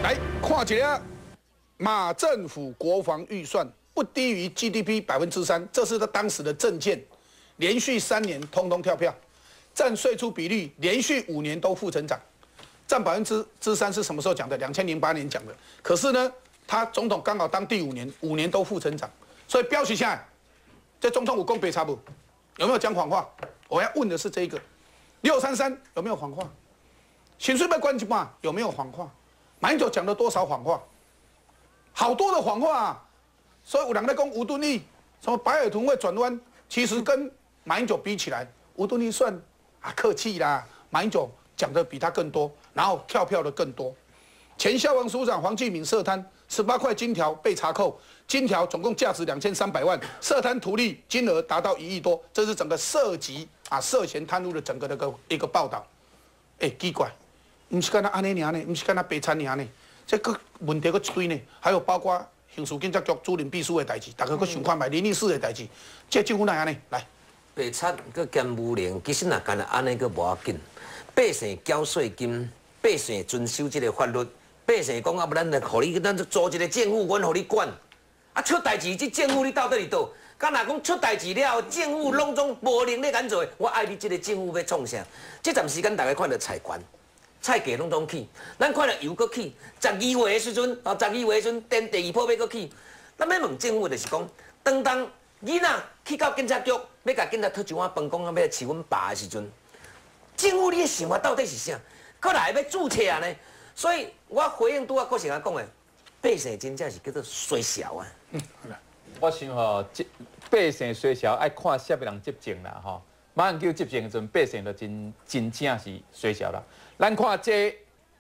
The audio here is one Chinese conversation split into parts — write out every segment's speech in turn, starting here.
来看一下马政府国防预算不低于 GDP 3%，这是他当时的政见，连续3年通通跳票，占税出比率连续5年都负成长，占3%是什么时候讲的？2008年讲的。可是呢，他总统刚好当第5年，5年都负成长，所以标起下来，这总统有讲白差不？有没有讲谎话？我要问的是这个，633有没有谎话？薪水被关一半有没有谎话？马英九讲了多少谎话？好多的谎话啊！所以有人在讲吴敦义什么白海豚会转弯，其实跟马英九比起来，吴敦义算客气啦。马英九讲的比他更多，然后跳票的更多。前消防署长黄继敏涉贪18块金条被查扣，金条总共价值2300万，涉贪图利金额达到1亿多，这是整个涉及涉嫌贪污的整个的一个报道。奇怪，不是干那安尼尔呢，不是干那白惨尔呢，这个问题个一堆呢，还有包括刑事警察局主任秘书的代志，大家个想看卖004的代志，这政府哪样呢？来， 白贼佮兼污吏，其实若干那安尼佮无要紧，百姓缴税金，百姓遵守这个法律，百姓讲不然，互你咱做一个政府，阮互你管。出代志，这政府你到底是倒？敢若讲出代志了后，政府拢总无能力敢做，我爱你这个政府要创啥？这段时间大家看到菜权。菜价拢起，咱看到油搁起，12月的时阵，12月的时阵，电第2波要搁起。咱要问政府就是讲，当囡仔去到警察局，要甲警察讨一碗饭，讲要来饲阮爸的时阵，政府你的想法到底是啥？可来要注册呢？所以我回应拄啊，郭先生讲的，百姓真正是叫做衰小啊。 我想吼，百姓衰小爱看啥物人执政啦吼。马英九执政的时阵，百姓就真正是衰小啦。咱看这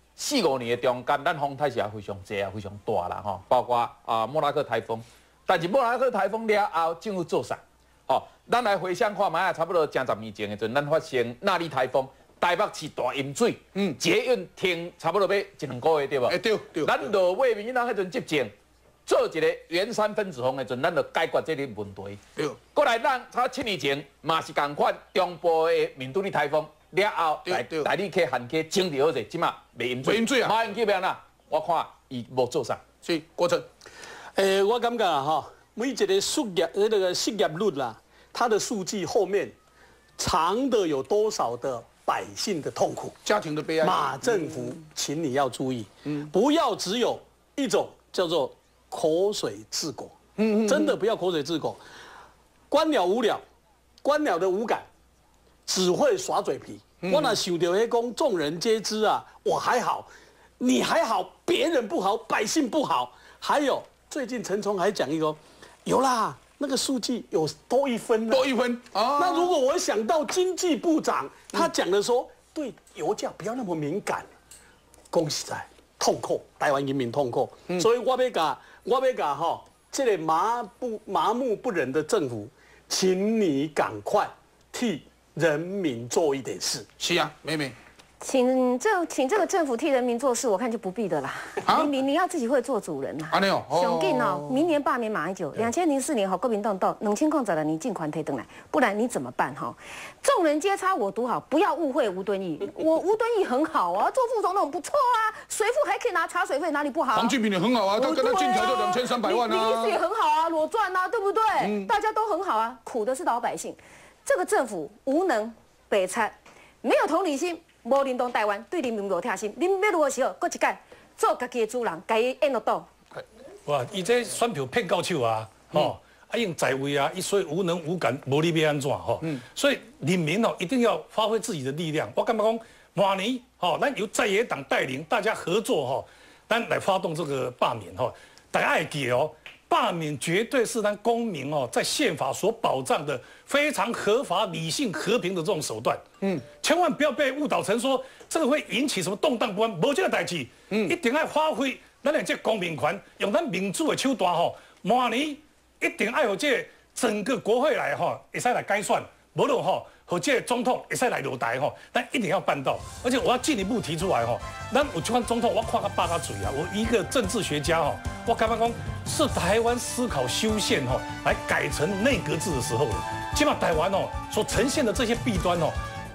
4、5年的中间，咱风台是也非常济啊，非常大啦吼，包括莫拉克台风。但是莫拉克台风了后，政府做啥？哦，咱来回想看卖差不多10年前的时阵，咱发生纳莉台风，台北市大淹水，捷运停差不多要1、2个月对无？对。咱落尾民进党迄阵执政，做一个圆山分子风的时阵，咱就解决这个问题。对。过来，咱差7年前嘛是共款，中部的面对的台风。了后，大理溪、旱溪清理好势，即马袂淹水。马英九变哪？我看伊无做啥。所以郭正， 我感觉每一个失业率啦，它的数据后面藏的有多少的百姓的痛苦、 家庭的悲哀。 马政府，请你要注意，不要只有一种叫做口水治国。真的不要口水治国。官僚无聊，官僚的无感。只会耍嘴皮，我那想到迄讲众人皆知啊，我还好，你还好，别人不好，百姓不好。还有最近陈冲还讲一个，有啦，那个数据有多1分， 多1分啊。 那如果我想到经济部长他讲的说，对油价不要那么敏感，恭喜在痛苦，台湾人民痛苦。所以我要讲哈，这个麻木不仁的政府，请你赶快替人民做一点事。 是啊，妹妹， 请这个政府替人民做事，我看就不必的啦。你要自己会做主人呐。 安尼哦， 上紧哦，明年罢免马英九，2004年国民党到2002年尽快推登来，不然你怎么办哈？众人皆差我独好，不要误会吴敦义，吴敦义很好啊，做副总统不错啊，水富还可以拿茶水费，哪里不好？ 黄俊平也很好啊，他跟他金条就2300万啊， 你意思也很好啊，裸赚啊，对不对？大家都很好啊，苦的是老百姓。这个政府无能、白贼，没有同理心，无领导台湾，对人民无贴心。恁要如何是好？搁一届做家己的主人，家己演得到。 哇，伊这选票骗到手啊！用在位啊，所以无能无感，无你要安怎所以人民一定要发挥自己的力量。我感觉讲，马年咱由在野党带领，大家合作咱来发动这个罢免大家要记罢免绝对是咱公民在宪法所保障的非常合法、理性、和平的这种手段。千万不要被误导成说这个会引起什么动荡不安，无这个代志。一定要发挥咱的这公民权，用咱民主的手段明年一定要有这整个国会来会使来改选，无论和这总统会使来落台咱一定要办到。而且我要进一步提出来咱有这款总统我看他8个嘴啊，我一个政治学家我感觉讲是台湾思考修宪来改成内阁制的时候了。起码台湾所呈现的这些弊端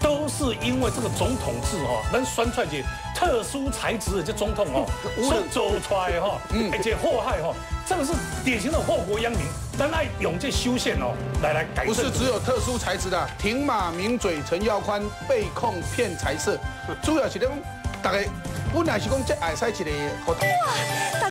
都是因为这个总统制咱选出来一个特殊材质的这总统所走出来而且祸害这个是典型的祸国殃民。咱爱用这修宪来改正。 不是只有特殊材质的，挺马名嘴陈耀宽被控骗财色，主要是讲大家本来是讲这爱使一个。